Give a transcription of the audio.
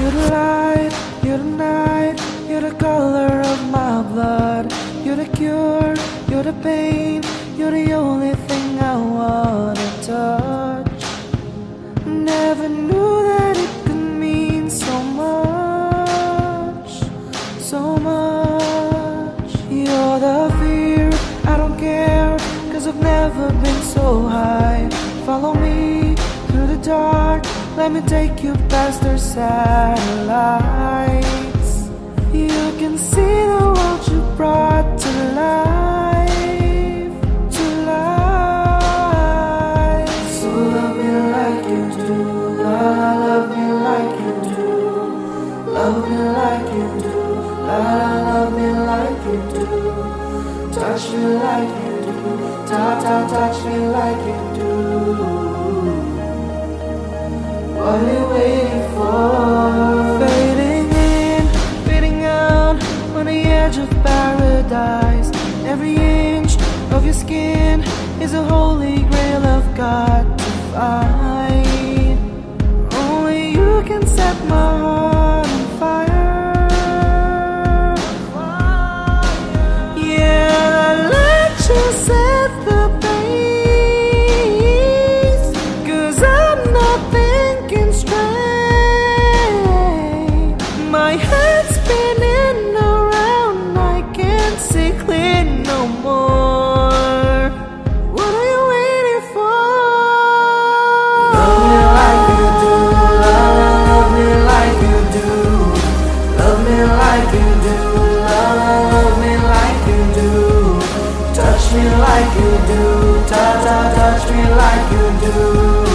You're the light, you're the night, you're the color of my blood. You're the cure, you're the pain, you're the only thing I wanna touch. Never knew that it could mean so much, so much. You're the fear, I don't care, 'cause I've never been so high. Follow me through the dark, let me take you past their satellites. You can see the world you brought to life, to life. So love me like you do, love me like you do. Love me like you do, love me like you do. Touch me like you do, touch me like you do. What are you waiting for? Fading in, fading out, on the edge of paradise. Every inch of your skin is a holy grail I've got to find. Only you can set my heart on fire. Yeah, I let you set the pace, 'cause I'm not thinking straight. My head's spinning around, I can't see clear no more. What are you waiting for? Love me like you do, love me like you do. Love me like you do, love me like you do. Touch me like you do, touch me like you do.